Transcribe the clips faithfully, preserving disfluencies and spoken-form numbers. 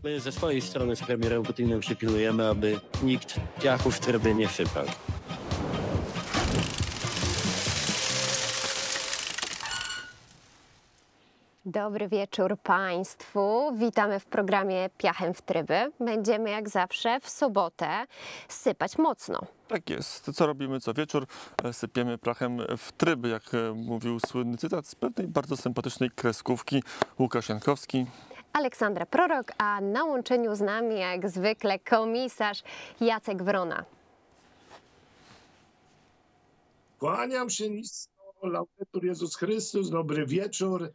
My ze swojej strony z premierem Putinem przypilnujemy, aby nikt piachu w tryby nie sypał. Dobry wieczór Państwu. Witamy w programie Piachem w tryby. Będziemy jak zawsze w sobotę sypać mocno. Tak jest. Co robimy co wieczór? Sypiemy prachem w tryby, jak mówił słynny cytat z pewnej bardzo sympatycznej kreskówki. Łukasz Jankowski. Aleksandra Prorok, a na łączeniu z nami jak zwykle komisarz Jacek Wrona. Kłaniam się nisko, laudetur Jezus Chrystus, dobry wieczór.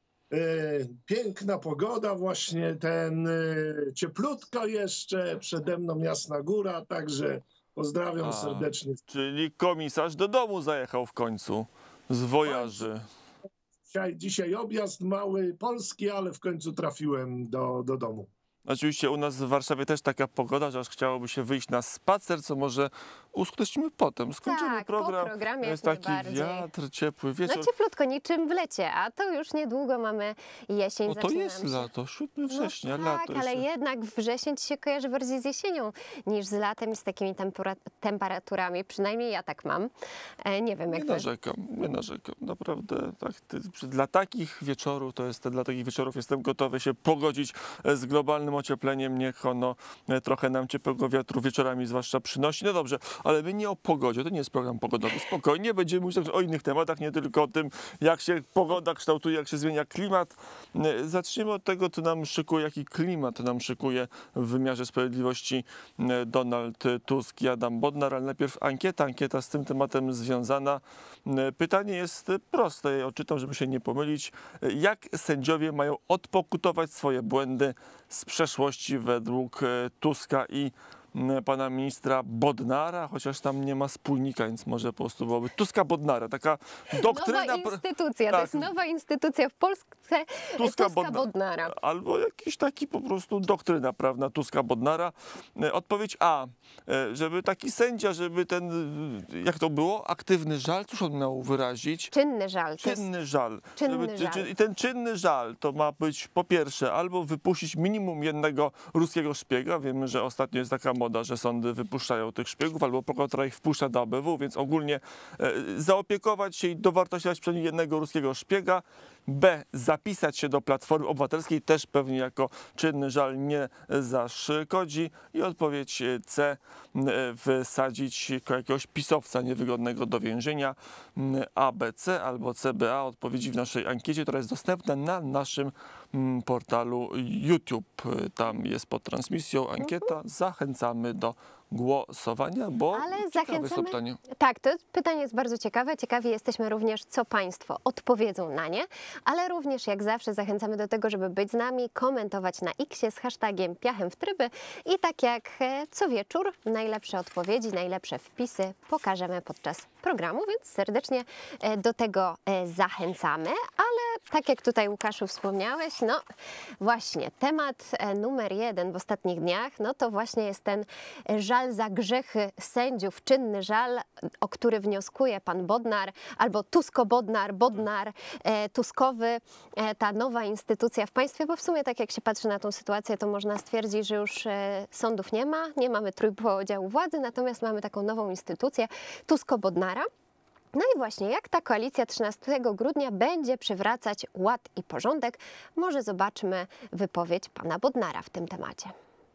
Piękna pogoda, właśnie ten cieplutko jeszcze, przede mną Jasna Góra, także pozdrawiam A, serdecznie. Czyli komisarz do domu zajechał w końcu z wojaży. Dzisiaj, dzisiaj objazd mały Polski, ale w końcu trafiłem do, do domu. Oczywiście u nas w Warszawie też taka pogoda, że aż chciałoby się wyjść na spacer, co może uskutecznimy potem. Skończymy Tak, program. po programie jest jak taki najbardziej. wiatr, ciepły wieczór. No cieplutko, niczym w lecie, a to już niedługo mamy jesień. No to zaczyna jest się. lato, siódmego września, no lato. Tak, ale jeszcze. jednak wrzesień ci się kojarzy bardziej z jesienią niż z latem i z takimi tempura- temperaturami. Przynajmniej ja tak mam. E, nie wiem jak Nie wy. narzekam, nie narzekam. Naprawdę tak, ty, dla takich wieczorów, to jest, dla takich wieczorów jestem gotowy się pogodzić z globalnym ociepleniem. Niech ono trochę nam ciepłego wiatru wieczorami zwłaszcza przynosi. No dobrze, ale my nie o pogodzie, to nie jest program pogodowy. Spokojnie, będziemy mówić także o innych tematach, nie tylko o tym, jak się pogoda kształtuje, jak się zmienia klimat. Zacznijmy od tego, co nam szykuje, jaki klimat nam szykuje w wymiarze sprawiedliwości Donald Tusk i Adam Bodnar, ale najpierw ankieta, ankieta z tym tematem związana. Pytanie jest proste, ja odczytam, żeby się nie pomylić. Jak sędziowie mają odpokutować swoje błędy z przeszłości według Tuska i pana ministra Bodnara, chociaż tam nie ma spójnika, więc może po prostu byłoby Tuska Bodnara, taka doktryna... Nowa instytucja, tak, to jest nowa instytucja w Polsce, Tuska, Tuska Bodna Bodnara. Albo jakiś taki po prostu doktryna prawna Tuska Bodnara. Odpowiedź A, żeby taki sędzia, żeby ten, jak to było, aktywny żal, cóż on miał wyrazić? Czynny żal. Czynny żal. Czynny żeby, żal. czy, I ten czynny żal to ma być po pierwsze albo wypuścić minimum jednego ruskiego szpiega, wiemy, że ostatnio jest taka moda, że sądy wypuszczają tych szpiegów, albo prokuratura ich wpuszcza do A B W, więc ogólnie e, zaopiekować się i dowartościować przynajmniej jednego ruskiego szpiega. B. Zapisać się do Platformy Obywatelskiej, też pewnie jako czynny żal nie zaszkodzi. I odpowiedź C. Wsadzić jakiegoś pisowca niewygodnego do więzienia. A B C albo C B A. Odpowiedzi w naszej ankiecie, która jest dostępna na naszym portalu YouTube. Tam jest pod transmisją ankieta. Zachęcamy do głosowania, bo ale zachęcamy. zachęcamy. Pytanie. Tak, to pytanie jest bardzo ciekawe. Ciekawi jesteśmy również, co Państwo odpowiedzą na nie, ale również jak zawsze zachęcamy do tego, żeby być z nami, komentować na Xie z hashtagiem Piachem w tryby i tak jak co wieczór najlepsze odpowiedzi, najlepsze wpisy pokażemy podczas programu, więc serdecznie do tego zachęcamy, ale tak jak tutaj Łukaszu wspomniałeś, no właśnie temat numer jeden w ostatnich dniach, no to właśnie jest ten żal za grzechy sędziów, czynny żal, o który wnioskuje pan Bodnar, albo Tusko-Bodnar, Bodnar, e, Tuskowy, e, ta nowa instytucja w państwie, bo w sumie tak jak się patrzy na tą sytuację, to można stwierdzić, że już e, sądów nie ma, nie mamy trójpodziału władzy, natomiast mamy taką nową instytucję Tusko-Bodnara. No i właśnie, jak ta koalicja trzynastego grudnia będzie przywracać ład i porządek, może zobaczmy wypowiedź pana Bodnara w tym temacie.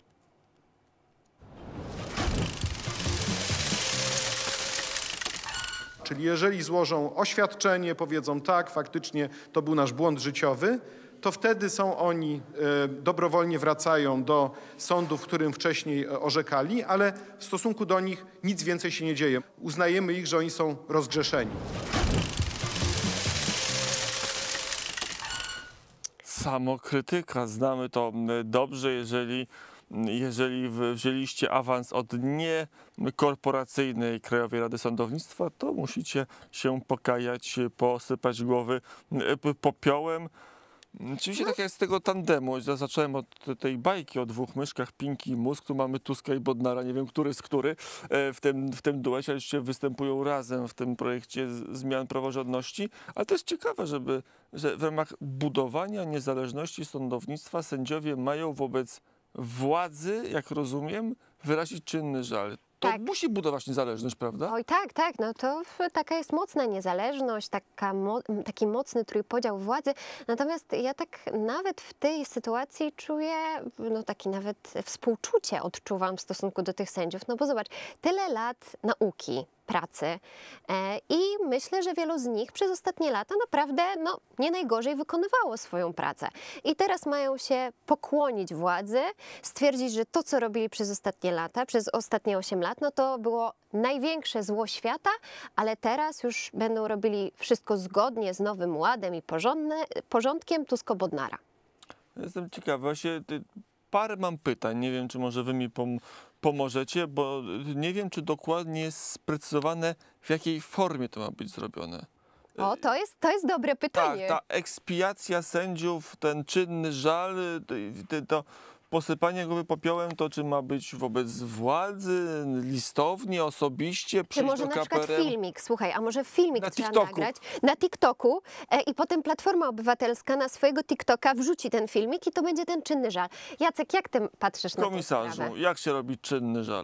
Czyli jeżeli złożą oświadczenie, powiedzą tak, faktycznie to był nasz błąd życiowy, to wtedy są oni, e, dobrowolnie wracają do sądu, w którym wcześniej orzekali, ale w stosunku do nich nic więcej się nie dzieje. Uznajemy ich, że oni są rozgrzeszeni. Samokrytyka, znamy to dobrze, jeżeli Jeżeli wzięliście awans od niekorporacyjnej Krajowej Rady Sądownictwa, to musicie się pokajać, posypać głowy popiołem. Oczywiście tak jak z tego tandemu, zacząłem od tej bajki o dwóch myszkach, Pinki i Mózg, tu mamy Tuska i Bodnara, nie wiem, który z który w tym, w tym duecie, ale oczywiście występują razem w tym projekcie zmian praworządności, ale to jest ciekawe, żeby, że w ramach budowania niezależności sądownictwa sędziowie mają wobec władzy, jak rozumiem, wyrazić czynny żal. To Tak. musi budować niezależność, prawda? Oj tak, tak, no to w- taka jest mocna niezależność, taka mo taki mocny trójpodział władzy. Natomiast ja tak nawet w tej sytuacji czuję, no taki nawet współczucie odczuwam w stosunku do tych sędziów. No bo zobacz, tyle lat nauki, pracy e, i myślę, że wielu z nich przez ostatnie lata naprawdę no, nie najgorzej wykonywało swoją pracę. I teraz mają się pokłonić władzy, stwierdzić, że to, co robili przez ostatnie lata, przez ostatnie osiem lat, no to było największe zło świata, ale teraz już będą robili wszystko zgodnie z Nowym Ładem i porządne, porządkiem Tusko-Bodnara. Jestem ciekawy, właśnie y, parę mam pytań, nie wiem, czy może wy mi pom pomożecie, bo nie wiem, czy dokładnie jest sprecyzowane, w jakiej formie to ma być zrobione. O, to jest, to jest dobre Tak, pytanie. ta ekspiacja sędziów, ten czynny żal, y, y, to posypanie głowy popiołem, to czy ma być wobec władzy, listownie, osobiście, Czy przyjść może do na przykład K P R M? filmik, słuchaj, a może filmik Na trzeba TikToku. nagrać na TikToku e, i potem Platforma Obywatelska na swojego TikToka wrzuci ten filmik i to będzie ten czynny żal. Jacek, jak ty patrzysz na tę Komisarzu, sprawę? jak się robi czynny żal?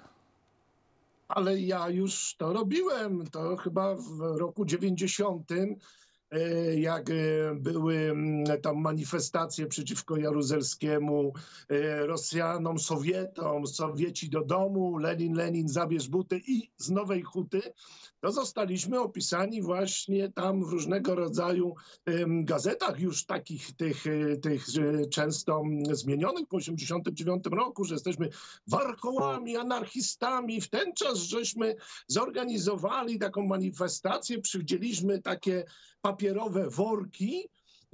Ale ja już to robiłem. To chyba w roku dziewięćdziesiątym, e, jak e, były mm, tam manifestacje przeciwko Jaruzelskiemu, e, Rosjanom, Sowietom, Sowieci do domu, Lenin, Lenin, zabierz buty i z Nowej Huty, to zostaliśmy opisani właśnie tam w różnego rodzaju em, gazetach już takich tych, e, tych e, często mm, zmienionych po osiemdziesiątym dziewiątym roku, że jesteśmy warkołami, anarchistami. W ten czas żeśmy zorganizowali taką manifestację, przywdzieliśmy takie papierowe worki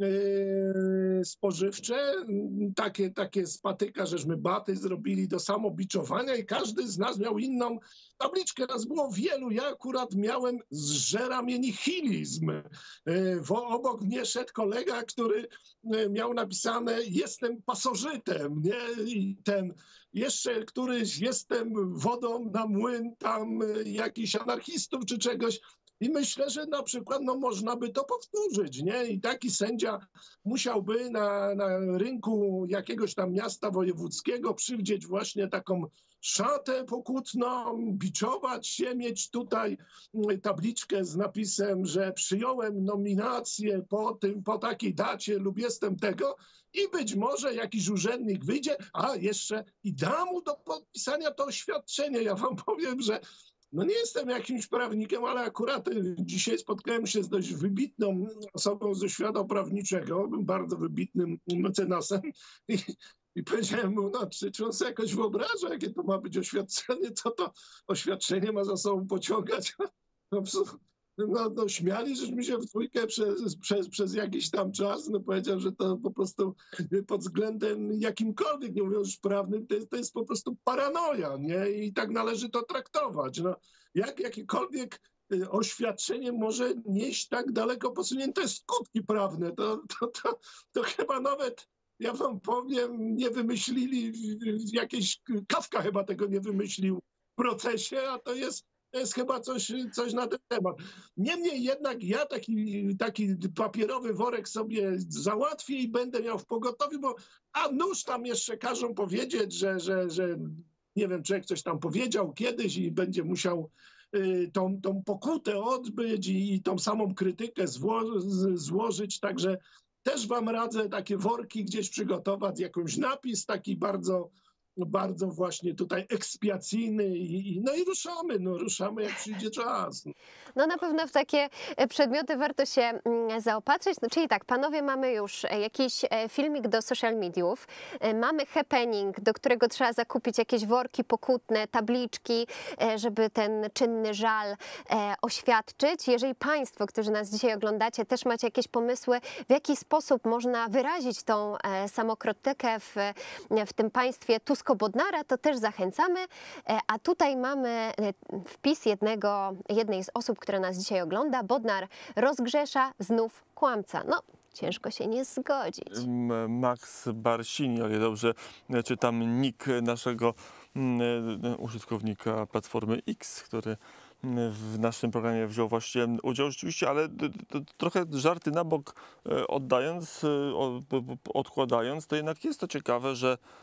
yy, spożywcze, takie, takie z patyka, żeśmy baty zrobili do samobiczowania i każdy z nas miał inną tabliczkę. Nas było wielu. Ja akurat miałem zżeramy nihilizm. Yy, wo- obok mnie szedł kolega, który yy, miał napisane jestem pasożytem, nie? I ten jeszcze któryś jestem wodą na młyn tam y, jakichś anarchistów czy czegoś. I myślę, że na przykład no, można by to powtórzyć, nie? I taki sędzia musiałby na, na rynku jakiegoś tam miasta wojewódzkiego przywdzieć właśnie taką szatę pokutną, biczować się, mieć tutaj mm, tabliczkę z napisem, że przyjąłem nominację po tym, po takiej dacie lub jestem tego i być może jakiś urzędnik wyjdzie, a jeszcze i da mu do podpisania to oświadczenie. Ja wam powiem, że no nie jestem jakimś prawnikiem, ale akurat y, dzisiaj spotkałem się z dość wybitną osobą ze świata prawniczego, bardzo wybitnym mecenasem i, i powiedziałem mu, no czy, czy on sobie jakoś wyobraża, jakie to ma być oświadczenie, co to oświadczenie ma za sobą pociągać. No, no, no śmiali, żeśmy się w dwójkę przez, przez, przez jakiś tam czas, no powiedział, że to po prostu pod względem jakimkolwiek, nie mówiąc już prawnym, to jest, to jest po prostu paranoja, nie? I tak należy to traktować. No, jak jakiekolwiek y, oświadczenie może nieść tak daleko posunięte skutki prawne, to, to, to, to chyba nawet, ja wam powiem, nie wymyślili, w- w jakiejś, Kafka chyba tego nie wymyślił w procesie, a to jest To jest chyba coś, coś na ten temat. Niemniej jednak ja taki, taki papierowy worek sobie załatwię i będę miał w pogotowiu, bo a nóż tam jeszcze każą powiedzieć, że, że, że nie wiem, czy jak coś tam powiedział kiedyś i będzie musiał y, tą, tą pokutę odbyć i, i tą samą krytykę zło, z, złożyć. Także też wam radzę takie worki gdzieś przygotować, jakąś napis taki bardzo bardzo właśnie tutaj ekspiacyjny i, i no i ruszamy, no ruszamy jak przyjdzie czas. No na pewno w takie e, przedmioty warto się mm, zaopatrzyć. No, czyli tak, panowie, mamy już e, jakiś e, filmik do social mediów, e, mamy happening, do którego trzeba zakupić jakieś worki pokutne, tabliczki, e, żeby ten czynny żal e, oświadczyć. Jeżeli państwo, którzy nas dzisiaj oglądacie, też macie jakieś pomysły, w jaki sposób można wyrazić tą e, samokrytykę w, w tym państwie Tusko-Bodnara, to też zachęcamy. E, a tutaj mamy e, wpis jednego, jednej z osób, która nas dzisiaj ogląda. Bodnar rozgrzesza znów kłamca. No, ciężko się nie zgodzić. M- Max Barsini, ale dobrze czytam nick naszego mm, użytkownika Platformy X, który w naszym programie wziął właśnie udział rzeczywiście, ale d- d- trochę żarty na bok e, oddając, e, o- p- p- odkładając, to jednak jest to ciekawe, że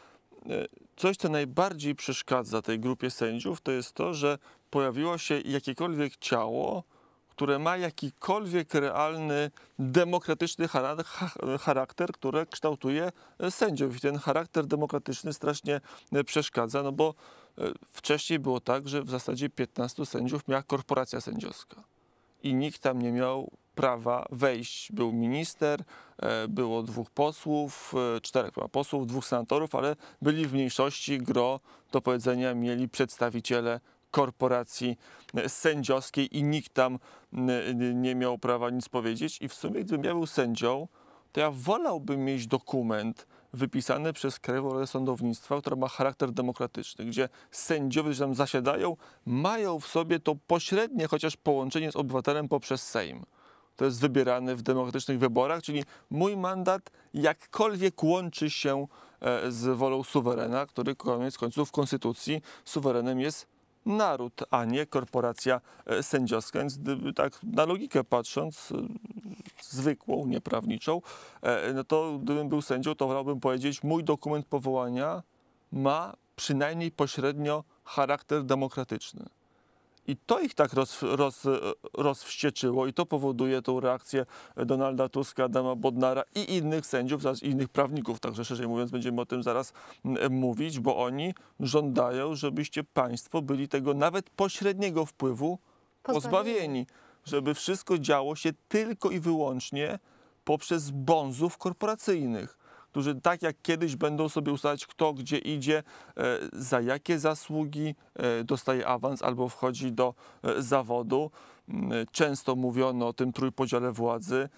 coś, co najbardziej przeszkadza tej grupie sędziów, to jest to, że pojawiło się jakiekolwiek ciało, które ma jakikolwiek realny, demokratyczny charakter, które kształtuje sędziów. I ten charakter demokratyczny strasznie przeszkadza, no bo wcześniej było tak, że w zasadzie piętnastu sędziów miała korporacja sędziowska i nikt tam nie miał prawa wejść. Był minister, było dwóch posłów, czterech posłów, dwóch senatorów, ale byli w mniejszości, gro do powiedzenia mieli przedstawiciele korporacji sędziowskiej i nikt tam nie miał prawa nic powiedzieć. I w sumie, gdybym ja był sędzią, to ja wolałbym mieć dokument wypisany przez Krajową Radę Sądownictwa, która ma charakter demokratyczny, gdzie sędziowie, którzy tam zasiadają, mają w sobie to pośrednie chociaż połączenie z obywatelem poprzez Sejm. To jest wybierany w demokratycznych wyborach, czyli mój mandat jakkolwiek łączy się z wolą suwerena, który koniec końców w konstytucji suwerenem jest naród, a nie korporacja sędziowska. Więc gdyby tak na logikę patrząc, zwykłą, nieprawniczą, no to gdybym był sędzią, to wolałbym powiedzieć, mój dokument powołania ma przynajmniej pośrednio charakter demokratyczny. I to ich tak roz, roz, rozwścieczyło i to powoduje tą reakcję Donalda Tuska, Adama Bodnara i innych sędziów, zaraz innych prawników, także szerzej mówiąc będziemy o tym zaraz mówić, bo oni żądają, żebyście państwo byli tego nawet pośredniego wpływu pozbawieni, pozbawieni żeby wszystko działo się tylko i wyłącznie poprzez bonzów korporacyjnych, którzy tak jak kiedyś będą sobie ustalać, kto gdzie idzie, za jakie zasługi dostaje awans albo wchodzi do zawodu. Często mówiono o tym trójpodziale władzy.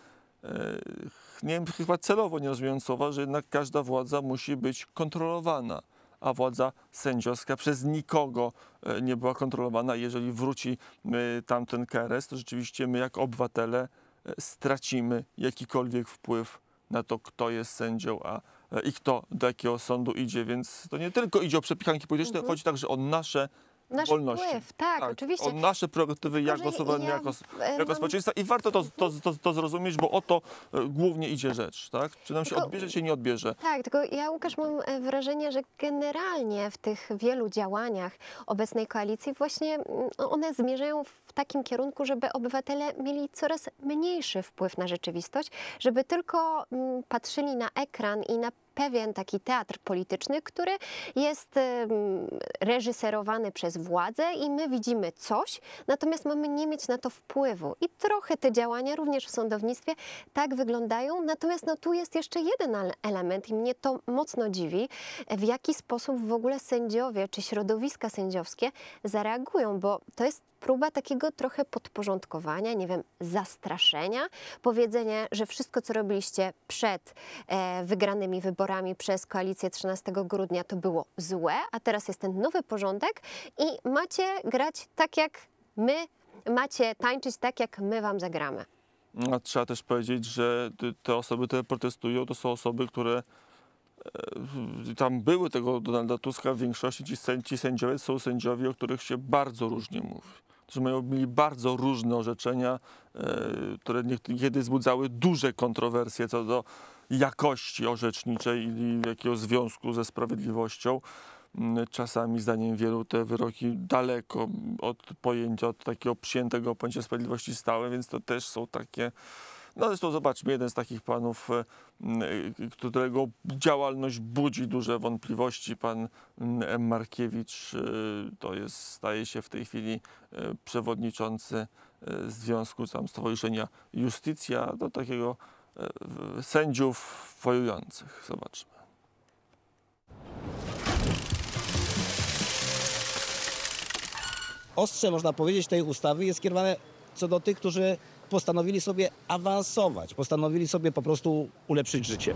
Nie wiem, chyba celowo nie rozumiejąc słowa, że jednak każda władza musi być kontrolowana, a władza sędziowska przez nikogo nie była kontrolowana. Jeżeli wróci tamten K R S, to rzeczywiście my jako obywatele stracimy jakikolwiek wpływ na to, kto jest sędzią, a i kto do jakiego sądu idzie, więc to nie tylko idzie o przepychanki polityczne, mhm. chodzi także o nasze Nasz wolności. Wpływ, tak, tak, oczywiście. O nasze prerogatywy jako suwerennego, jako, jako społeczeństwa i warto to, to, to, to zrozumieć, bo o to głównie idzie rzecz, tak? Czy nam się tylko, odbierze, czy nie odbierze. Tak, tylko ja, Łukasz, mam wrażenie, że generalnie w tych wielu działaniach obecnej koalicji właśnie one zmierzają w takim kierunku, żeby obywatele mieli coraz mniejszy wpływ na rzeczywistość, żeby tylko patrzyli na ekran i na pewien taki teatr polityczny, który jest reżyserowany przez władzę i my widzimy coś, natomiast mamy nie mieć na to wpływu. I trochę te działania również w sądownictwie tak wyglądają, natomiast no, tu jest jeszcze jeden element i mnie to mocno dziwi, w jaki sposób w ogóle sędziowie czy środowiska sędziowskie zareagują, bo to jest próba takiego trochę podporządkowania, nie wiem, zastraszenia, powiedzenie, że wszystko, co robiliście przed e, wygranymi wyborami przez koalicję trzynastego grudnia, to było złe, a teraz jest ten nowy porządek i macie grać tak, jak my, macie tańczyć tak, jak my wam zagramy. A trzeba też powiedzieć, że te osoby, które protestują, to są osoby, które tam były tego Donalda Tuska, w większości ci, ci sędziowie są sędziowie, o których się bardzo różnie mówi. Którzy mają, mieli bardzo różne orzeczenia, które niekiedy wzbudzały duże kontrowersje co do jakości orzeczniczej i jakiegoś związku ze sprawiedliwością. Czasami, zdaniem wielu, te wyroki daleko od pojęcia, od takiego przyjętego pojęcia sprawiedliwości stały, więc to też są takie... No zresztą zobaczmy, jeden z takich panów, którego działalność budzi duże wątpliwości, pan Markiewicz, to jest, staje się w tej chwili przewodniczący Związku tam Stowarzyszenia Justicja, do takiego sędziów wojujących. Zobaczmy. Ostrze, można powiedzieć, tej ustawy jest skierowane co do tych, którzy postanowili sobie awansować, postanowili sobie po prostu ulepszyć życie.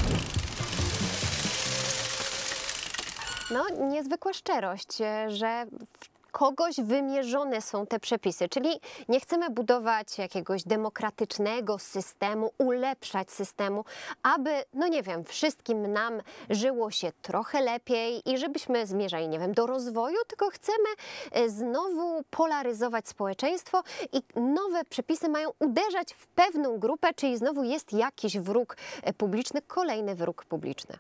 No, niezwykła szczerość, że kogoś wymierzone są te przepisy, czyli nie chcemy budować jakiegoś demokratycznego systemu, ulepszać systemu, aby, no nie wiem, wszystkim nam żyło się trochę lepiej i żebyśmy zmierzali, nie wiem, do rozwoju, tylko chcemy znowu polaryzować społeczeństwo i nowe przepisy mają uderzać w pewną grupę, czyli znowu jest jakiś wróg publiczny, kolejny wróg publiczny.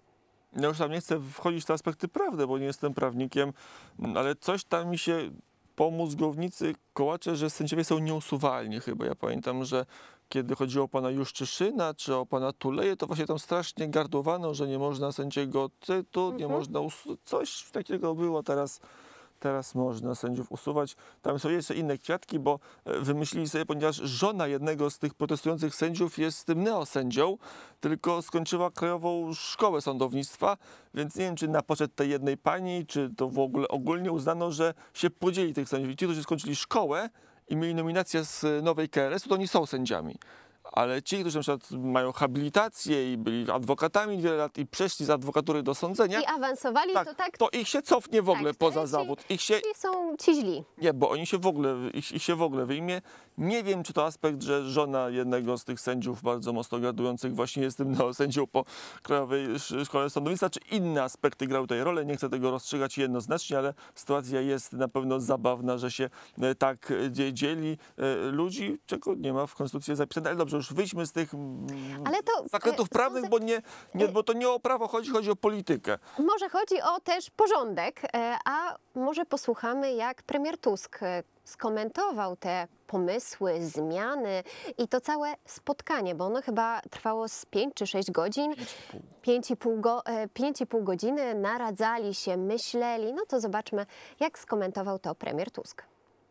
Ja już tam nie chcę wchodzić w te aspekty prawdy, bo nie jestem prawnikiem, ale coś tam mi się po mózgownicy kołacze, że sędziowie są nieusuwalni chyba. Ja pamiętam, że kiedy chodziło o pana Juszczyszyna czy o pana Tuleję, to właśnie tam strasznie gardłowano, że nie można sędziego cytu, nie Mhm. można usu- coś takiego było teraz. Teraz można sędziów usuwać. Tam są jeszcze inne kwiatki, bo e, wymyślili sobie, ponieważ żona jednego z tych protestujących sędziów jest tym neosędzią, tylko skończyła Krajową Szkołę Sądownictwa, więc nie wiem, czy na poczet tej jednej pani, czy to w ogóle ogólnie uznano, że się podzieli tych sędziów. I ci, którzy skończyli szkołę i mieli nominację z nowej K R S-u, to oni są sędziami. Ale ci, którzy na przykład mają habilitację i byli adwokatami wiele lat i przeszli z adwokatury do sądzenia, I awansowali, tak, to tak, to ich się cofnie w ogóle tak, poza czyli- zawód. Ich się, czyli są ci źli. nie, bo oni się w ogóle, ich, ich się w ogóle wyjmie. Nie wiem, czy to aspekt, że żona jednego z tych sędziów bardzo mocno gradujących właśnie jest tym neosędzią po Krajowej Sz- Szkole Sądownictwa, czy inne aspekty grały tutaj rolę. Nie chcę tego rozstrzygać jednoznacznie, ale sytuacja jest na pewno zabawna, że się e, tak e, dzie- dzieli e, ludzi, czego nie ma w Konstytucji zapisane. Ale dobrze, już wyjdźmy z tych mm, Ale to, zakrętów e, prawnych, sądzę- bo, nie, nie, bo to nie o prawo chodzi, chodzi o politykę. Może chodzi o też porządek, e, a może posłuchamy, jak premier Tusk e, skomentował te pomysły, zmiany i to całe spotkanie, bo ono chyba trwało z pięć czy sześć godzin. pięć i pół go, e, pięć i pół godziny naradzali się, myśleli. No to zobaczmy, jak skomentował to premier Tusk.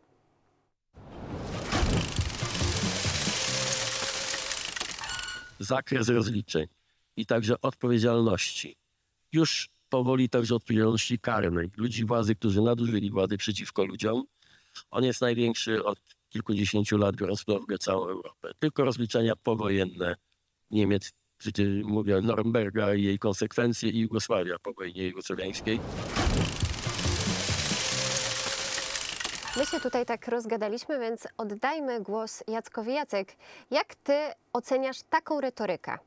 Zakres rozliczeń i także odpowiedzialności. Już powoli także odpowiedzialności karnej. Ludzi władzy, którzy nadużyli władzy przeciwko ludziom. On jest największy od kilkudziesięciu lat, biorąc pod uwagę całą Europę. Tylko rozliczenia powojenne Niemiec, przecież mówię Norymberga i jej konsekwencje i Jugosławia po wojnie jugosłowiańskiej. My się tutaj tak rozgadaliśmy, więc oddajmy głos Jackowi. Jacek, jak ty oceniasz taką retorykę?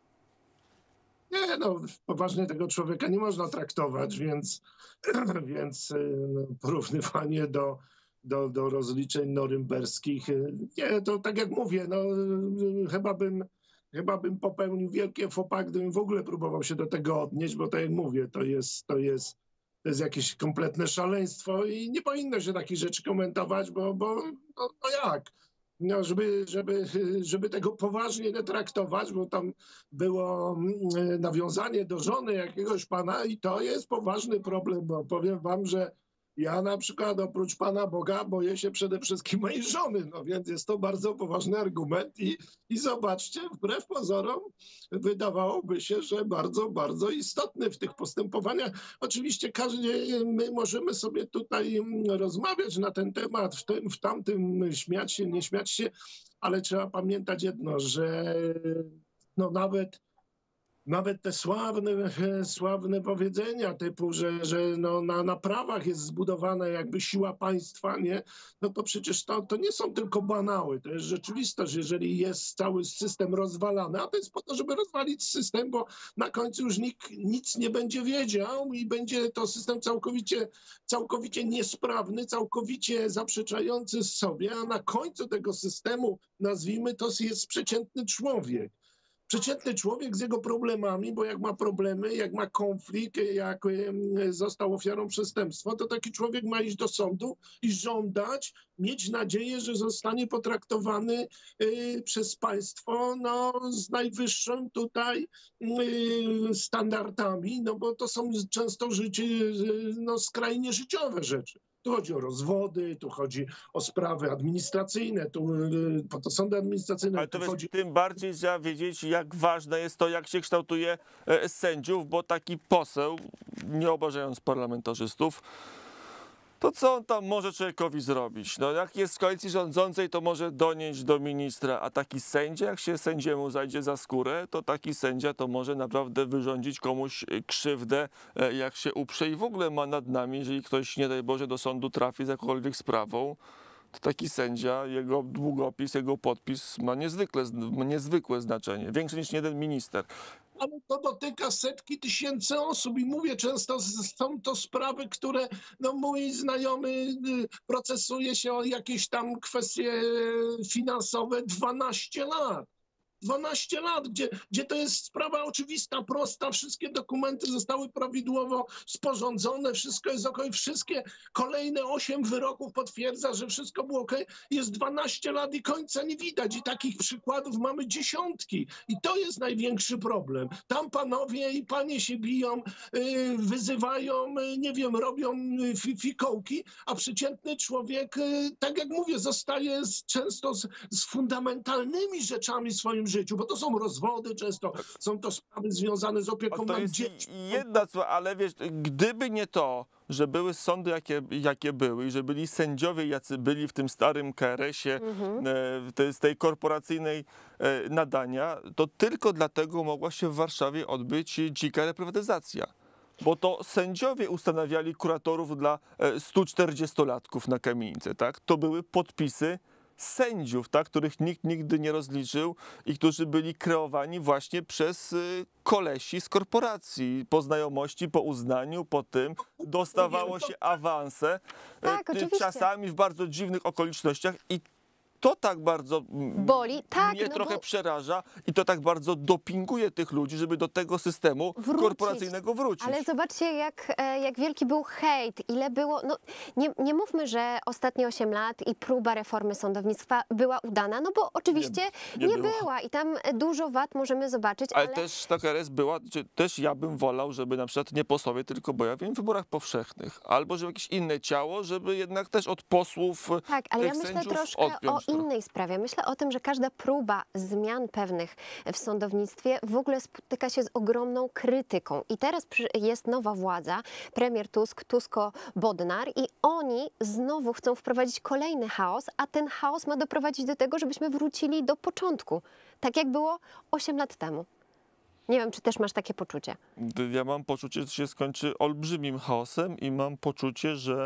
Nie, no, poważnie tego człowieka nie można traktować, więc, więc y, no, porównywanie do, do, do rozliczeń norymberskich, y, nie, to tak jak mówię, no, y, chyba bym, chyba bym popełnił wielkie faux pas, gdybym w ogóle próbował się do tego odnieść, bo tak jak mówię, to jest, to jest, to jest jakieś kompletne szaleństwo i nie powinno się takich rzeczy komentować, bo, bo no, no jak? No, żeby, żeby, żeby tego poważnie nie traktować, bo tam było mm, nawiązanie do żony jakiegoś pana i to jest poważny problem, bo powiem wam, że ja na przykład oprócz Pana Boga boję się przede wszystkim mojej żony, no więc jest to bardzo poważny argument i, i zobaczcie, wbrew pozorom wydawałoby się, że bardzo, bardzo istotny w tych postępowaniach. Oczywiście każdy, my możemy sobie tutaj rozmawiać na ten temat, w tym, w tamtym, śmiać się, nie śmiać się, ale trzeba pamiętać jedno, że no nawet Nawet te sławne, sławne powiedzenia typu, że, że no na, na prawach jest zbudowana jakby siła państwa, nie? No to przecież to, to nie są tylko banały, to jest rzeczywistość, jeżeli jest cały system rozwalany, a to jest po to, żeby rozwalić system, bo na końcu już nikt nic nie będzie wiedział i będzie to system całkowicie, całkowicie niesprawny, całkowicie zaprzeczający sobie, a na końcu tego systemu, nazwijmy to, jest przeciętny człowiek. Przeciętny człowiek z jego problemami, bo jak ma problemy, jak ma konflikt, jak em, został ofiarą przestępstwa, to taki człowiek ma iść do sądu i żądać, mieć nadzieję, że zostanie potraktowany y, przez państwo no, z najwyższym tutaj y, standardami, no bo to są często życie, y, no, skrajnie życiowe rzeczy. Tu chodzi o rozwody, tu chodzi o sprawy administracyjne, tu y, po to sądy administracyjne, Ale to tu wiesz, chodzi tym bardziej trzeba wiedzieć, jak ważne jest to, jak się kształtuje e, sędziów, bo taki poseł, nie obrażając parlamentarzystów, to co on tam może człowiekowi zrobić? No jak jest w koalicji rządzącej, to może donieść do ministra, a taki sędzia, jak się sędziemu zajdzie za skórę, to taki sędzia to może naprawdę wyrządzić komuś krzywdę, e, jak się uprze i w ogóle ma nad nami, jeżeli ktoś, nie daj Boże, do sądu trafi z jakąkolwiek sprawą, to taki sędzia, jego długopis, jego podpis ma niezwykle, ma niezwykłe znaczenie, większe niż jeden minister. ale to dotyka setki tysięcy osób i mówię często, z- są to sprawy, które no mój znajomy y, procesuje się o jakieś tam kwestie finansowe dwanaście lat. dwanaście lat, gdzie, gdzie to jest sprawa oczywista, prosta, wszystkie dokumenty zostały prawidłowo sporządzone, wszystko jest ok, wszystkie kolejne osiem wyroków potwierdza, że wszystko było ok. Jest dwanaście lat i końca nie widać i takich przykładów mamy dziesiątki i to jest największy problem. Tam panowie i panie się biją, yy, wyzywają, yy, nie wiem, robią yy, fi fikołki, a przeciętny człowiek, yy, tak jak mówię, zostaje z, często z, z fundamentalnymi rzeczami w swoim życiu, bo to są rozwody, często są to sprawy związane z opieką To nad jest dziećmi. jedna sprawa, ale wiesz, gdyby nie to, że były sądy, jakie, jakie były i że byli sędziowie, jacy byli w tym starym K R S ie, Mhm. e, z tej korporacyjnej e, nadania, to tylko dlatego mogła się w Warszawie odbyć dzika reprywatyzacja. Bo to sędziowie ustanawiali kuratorów dla e, stu czterdziestolatków na kamienicę, tak? To były podpisy sędziów, tak, których nikt nigdy nie rozliczył i którzy byli kreowani właśnie przez y, kolesi z korporacji. Po znajomości, po uznaniu, po tym dostawało się awanse, Tak, y, oczywiście. czasami w bardzo dziwnych okolicznościach i to tak bardzo mm, Boli? Tak, mnie no trochę bo- przeraża i to tak bardzo dopinguje tych ludzi, żeby do tego systemu Wrócić. korporacyjnego wrócić. Ale zobaczcie, jak, e, jak wielki był hejt, ile było. No, nie, nie mówmy, że ostatnie osiem lat i próba reformy sądownictwa była udana, no bo oczywiście Nie- nie, nie było. była i tam dużo wad możemy zobaczyć, Ale, ale, też ta K R S była, czy też ja bym wolał, żeby na przykład nie posłowie, tylko bojowie w wyborach powszechnych, albo żeby jakieś inne ciało, żeby jednak też od posłów tak, ale ja tych myślę sędziów troszkę odpiąć o trochę. innej sprawie. Myślę o tym, że każda próba zmian pewnych w sądownictwie w ogóle spotyka się z ogromną krytyką. I teraz przy- jest nowa władza, premier Tusk, Tusko-Bodnar i oni znowu chcą wprowadzić kolejny chaos, a ten chaos ma doprowadzić do tego, żebyśmy wrócili do początku, tak jak było osiem lat temu. Nie wiem, czy też masz takie poczucie. Ja mam poczucie, że to się skończy olbrzymim chaosem i mam poczucie, że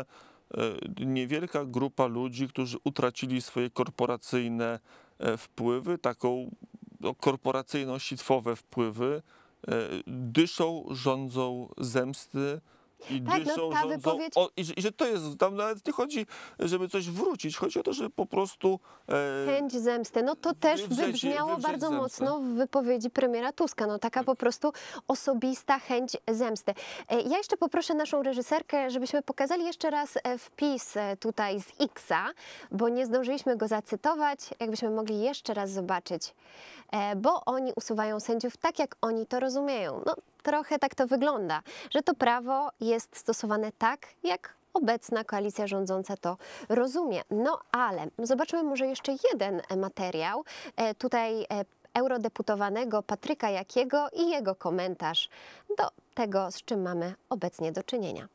e, niewielka grupa ludzi, którzy utracili swoje korporacyjne e, wpływy, taką no, korporacyjno-sitwowe wpływy, e, dyszą, rządzą zemsty i Tak, no, dyszą, ta rządzą... wypowiedź- O, i, że, I że to jest, tam nawet nie chodzi, żeby coś wrócić, chodzi o to, że po prostu... E, Chęć zemsty, no to też wywrzeć- wybrzmiało wywrzeć bardzo zemstę. mocno w wypowiedzi premiera Tuska. No taka po prostu osobista chęć zemsty. E, Ja jeszcze poproszę naszą reżyserkę, żebyśmy pokazali jeszcze raz e, wpis e, tutaj z Xa, bo nie zdążyliśmy go zacytować. Jakbyśmy mogli jeszcze raz zobaczyć, E, bo oni usuwają sędziów tak, jak oni to rozumieją. No trochę tak to wygląda, że to prawo jest stosowane tak, jak obecna koalicja rządząca to rozumie. No ale zobaczmy może jeszcze jeden e, materiał. E, Tutaj e, eurodeputowanego Patryka Jakiego i jego komentarz do tego, z czym mamy obecnie do czynienia.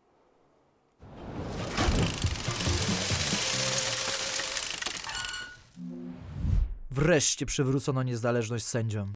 Wreszcie przywrócono niezależność sędziom.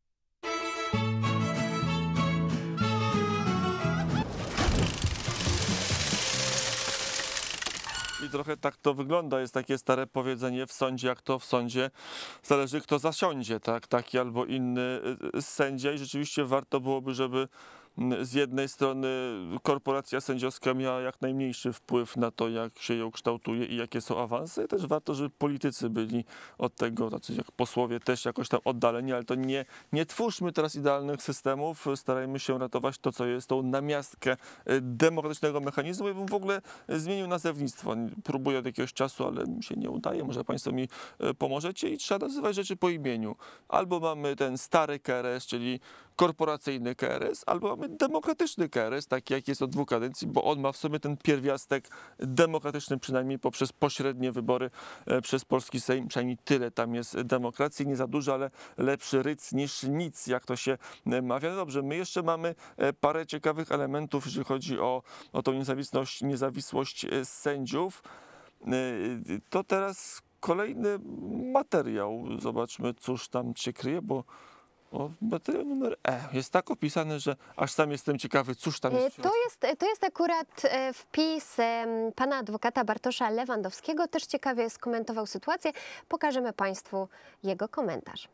I trochę tak to wygląda. Jest takie stare powiedzenie w sądzie, jak to w sądzie, zależy kto zasiądzie, tak? Taki albo inny y, sędzia i rzeczywiście warto byłoby, żeby z jednej strony korporacja sędziowska miała jak najmniejszy wpływ na to, jak się ją kształtuje i jakie są awanse. I też warto, żeby politycy byli od tego, tacy jak posłowie, też jakoś tam oddaleni, ale to nie, nie twórzmy teraz idealnych systemów, starajmy się ratować to, co jest tą namiastkę demokratycznego mechanizmu. Ja bym w ogóle zmienił nazewnictwo. Próbuję od jakiegoś czasu, ale mi się nie udaje. Może Państwo mi pomożecie i trzeba nazywać rzeczy po imieniu. Albo mamy ten stary K R S, czyli korporacyjny K R S, albo mamy demokratyczny K R S, taki jak jest od dwóch kadencji, bo on ma w sobie ten pierwiastek demokratyczny, przynajmniej poprzez pośrednie wybory e, przez polski Sejm. Przynajmniej tyle tam jest demokracji, nie za dużo, ale lepszy ryc niż nic, jak to się e, mawia. No dobrze, my jeszcze mamy e, parę ciekawych elementów, jeżeli chodzi o, o tą niezawisłość, niezawisłość e, sędziów. E, to teraz kolejny materiał. Zobaczmy, cóż tam się kryje, bo o, materiał numer E jest tak opisany, że aż sam jestem ciekawy, cóż tam jest w To środku. jest, to jest akurat e, wpis em, pana adwokata Bartosza Lewandowskiego. Też ciekawie skomentował sytuację. Pokażemy Państwu jego komentarz.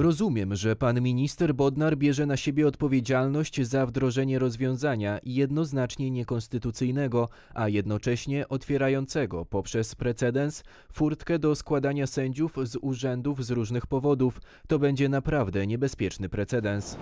Rozumiem, że pan minister Bodnar bierze na siebie odpowiedzialność za wdrożenie rozwiązania jednoznacznie niekonstytucyjnego, a jednocześnie otwierającego poprzez precedens furtkę do składania sędziów z urzędów z różnych powodów. To będzie naprawdę niebezpieczny precedens.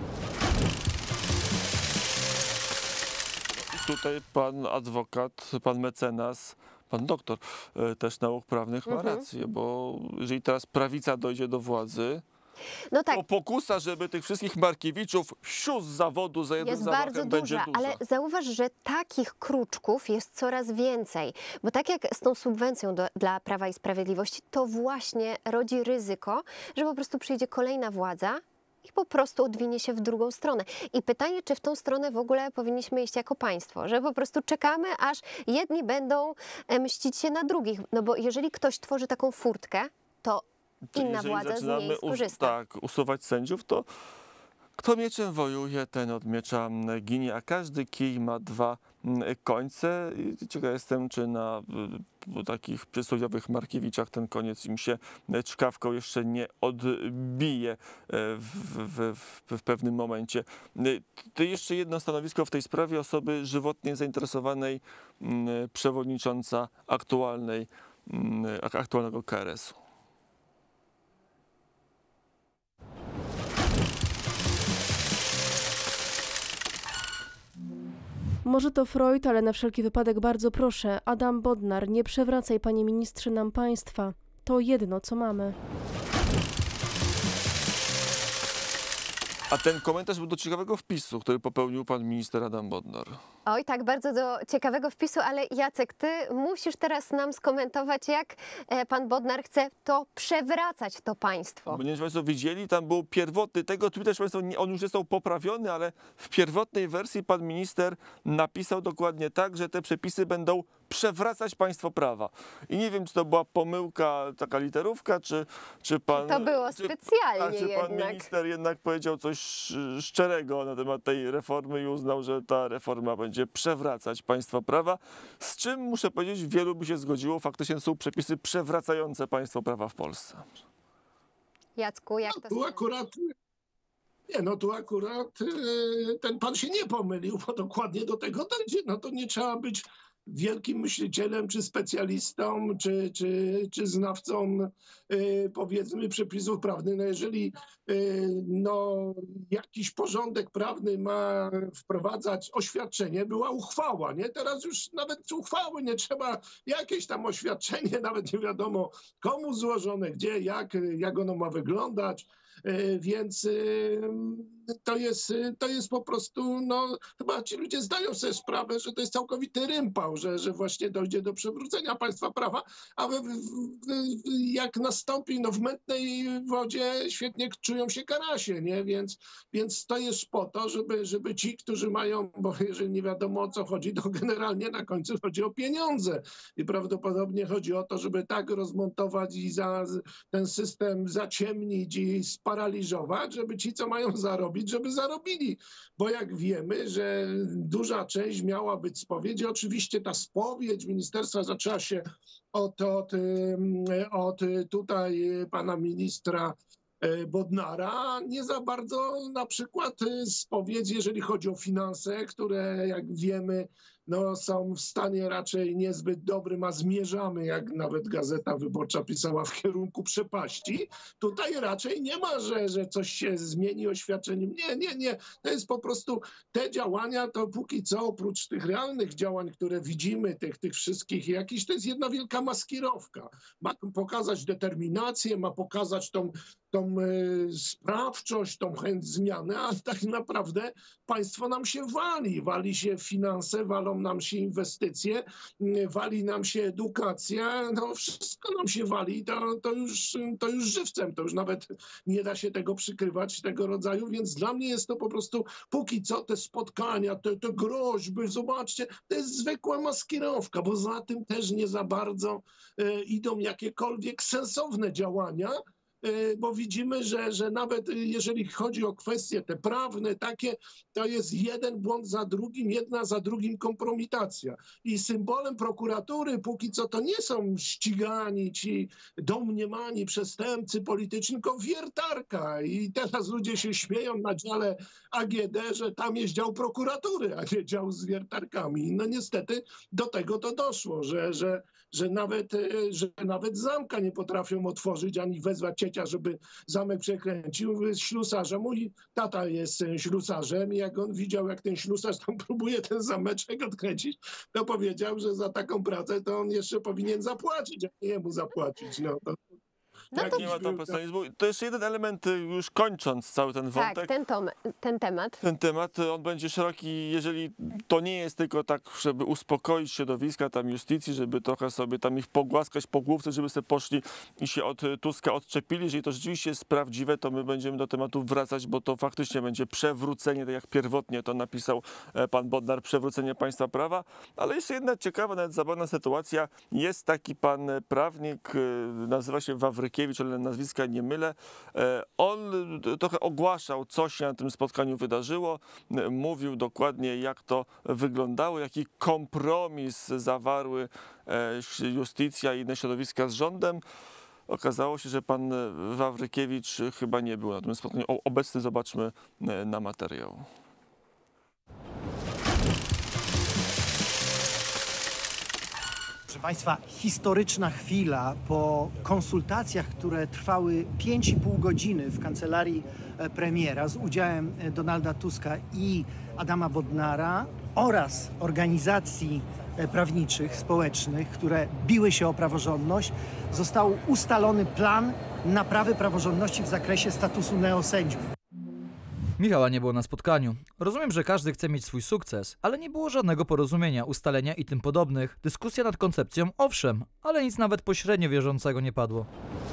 Tutaj pan adwokat, pan mecenas, pan doktor e, też nauk prawnych ma Mhm. rację, bo jeżeli teraz prawica dojdzie do władzy, No tak, to pokusa, żeby tych wszystkich Markiewiczów siu z zawodu za jednym jest zamachem bardzo będzie duża, duża. ale zauważ, że takich kruczków jest coraz więcej, bo tak jak z tą subwencją do, dla Prawa i Sprawiedliwości, to właśnie rodzi ryzyko, że po prostu przyjdzie kolejna władza i po prostu odwinie się w drugą stronę. I pytanie, czy w tą stronę w ogóle powinniśmy iść jako państwo, że po prostu czekamy, aż jedni będą e, mścić się na drugich, no bo jeżeli ktoś tworzy taką furtkę, to To inna jeżeli władza z zaczynamy niej us- skorzysta. tak, usuwać sędziów, to kto mieczem wojuje, ten od miecza mm, ginie, a każdy kij ma dwa mm, końce. I ciekaw jestem, czy na y, po takich przysłowiowych Markiewiczach ten koniec im się y, czkawką jeszcze nie odbije y, w, w, w, w pewnym momencie. Y, To jeszcze jedno stanowisko w tej sprawie osoby żywotnie zainteresowanej, y, przewodnicząca aktualnej, y, aktualnego K R S u. Może to Freud, ale na wszelki wypadek bardzo proszę, Adam Bodnar, nie przewracaj, panie ministrze, nam państwa. To jedno, co mamy. A ten komentarz był do ciekawego wpisu, który popełnił pan minister Adam Bodnar. Oj, tak, bardzo do ciekawego wpisu, ale Jacek, ty musisz teraz nam skomentować, jak e, pan Bodnar chce to przewracać, to państwo. Bo nie wiem, czy państwo widzieli, tam był pierwotny, tego Twitter, państwo, nie- on już został poprawiony, ale w pierwotnej wersji pan minister napisał dokładnie tak, że te przepisy będą przewracać państwo prawa. I nie wiem, czy to była pomyłka, taka literówka, czy, czy pan... To było czy, specjalnie a, czy pan jednak. minister jednak powiedział coś sz- szczerego na temat tej reformy i uznał, że ta reforma będzie przewracać państwo prawa, z czym, muszę powiedzieć, wielu by się zgodziło. Faktycznie są przepisy przewracające państwo prawa w Polsce. Jacku, jak to Tu skomentować? akurat, nie no, tu akurat e, ten pan się nie pomylił, bo dokładnie do tego dojdzie. No to nie trzeba być wielkim myślicielem, czy specjalistą, czy, czy, czy znawcą, e, powiedzmy, przepisów prawnych. No jeżeli e, no, jakiś porządek prawny ma wprowadzać oświadczenie, była uchwała, nie? Teraz już nawet uchwały nie trzeba, jakieś tam oświadczenie, nawet nie wiadomo komu złożone, gdzie, jak, jak ono ma wyglądać. E, Więc e, to jest, to jest po prostu, no chyba ci ludzie zdają sobie sprawę, że to jest całkowity rympał, że, że właśnie dojdzie do przywrócenia państwa prawa, a w, w, w, jak nastąpi, no w mętnej wodzie świetnie czują się karasie, nie? Więc, więc to jest po to, żeby, żeby ci, którzy mają, bo jeżeli nie wiadomo o co chodzi, to generalnie na końcu chodzi o pieniądze i prawdopodobnie chodzi o to, żeby tak rozmontować i za, ten system zaciemnić i sparaliżować, żeby ci, co mają zarobić, żeby zarobili. Bo jak wiemy, że duża część miała być spowiedzi, oczywiście ta spowiedź ministerstwa zaczęła się od, od, ym, od tutaj pana ministra e, Bodnara, nie za bardzo na przykład e, spowiedzi, jeżeli chodzi o finanse, które jak wiemy, no, są w stanie raczej niezbyt dobrym, a zmierzamy, jak nawet Gazeta Wyborcza pisała, w kierunku przepaści. Tutaj raczej nie ma, że, że coś się zmieni oświadczeniem. Nie, nie, nie. To jest po prostu te działania, to póki co oprócz tych realnych działań, które widzimy, tych, tych wszystkich jakiś, to jest jedna wielka maskirowka. Ma pokazać determinację, ma pokazać tą, tą e, sprawczość, tą chęć zmiany, a tak naprawdę państwo nam się wali. Wali się finanse, walą nam się inwestycje, wali nam się edukacja, no wszystko nam się wali, to, to, już, to już żywcem, to już nawet nie da się tego przykrywać, tego rodzaju, więc dla mnie jest to po prostu póki co te spotkania, te, te groźby, zobaczcie, to jest zwykła maskirowka, bo za tym też nie za bardzo e, idą jakiekolwiek sensowne działania, bo widzimy, że, że nawet jeżeli chodzi o kwestie te prawne, takie, to jest jeden błąd za drugim, jedna za drugim kompromitacja. I symbolem prokuratury póki co to nie są ścigani ci domniemani przestępcy polityczni, tylko wiertarka. I teraz ludzie się śmieją na dziale A G D, że tam jest dział prokuratury, a nie dział z wiertarkami. No niestety do tego to doszło, że, że, że, nawet, że nawet zamka nie potrafią otworzyć, ani wezwać ciecia, żeby zamek przekręcił. Ślusarza, mój tata jest ślusarzem i jak on widział, jak ten ślusarz tam próbuje ten zameczek odkręcić, to powiedział, że za taką pracę to on jeszcze powinien zapłacić, a nie jemu zapłacić. No, to... No Jak to... nie ma tam personalizmu. To jeszcze jeden element, już kończąc cały ten wątek. Tak, ten, tom, ten temat. Ten temat, on będzie szeroki, jeżeli to nie jest tylko tak, żeby uspokoić środowiska tam justycji, żeby trochę sobie tam ich pogłaskać po główce, żeby sobie poszli i się od Tuska odczepili. Jeżeli to rzeczywiście jest prawdziwe, to my będziemy do tematu wracać, bo to faktycznie będzie przewrócenie, tak jak pierwotnie to napisał pan Bodnar, przewrócenie państwa prawa. Ale jeszcze jedna ciekawa, nawet zabawna sytuacja. Jest taki pan prawnik, nazywa się Wawrykiewicz, ale nazwiska nie mylę. On trochę ogłaszał, co się na tym spotkaniu wydarzyło. Mówił dokładnie, jak to wyglądało, jaki kompromis zawarły Justicja i inne środowiska z rządem. Okazało się, że pan Wawrykiewicz chyba nie był na tym spotkaniu obecny. Zobaczmy na materiał. Proszę Państwa, historyczna chwila po konsultacjach, które trwały pięć i pół godziny w kancelarii premiera z udziałem Donalda Tuska i Adama Bodnara oraz organizacji prawniczych, społecznych, które biły się o praworządność, został ustalony plan naprawy praworządności w zakresie statusu neosędziów. Michała nie było na spotkaniu. Rozumiem, że każdy chce mieć swój sukces, ale nie było żadnego porozumienia, ustalenia i tym podobnych. Dyskusja nad koncepcją, owszem, ale nic nawet pośrednio wierzącego nie padło.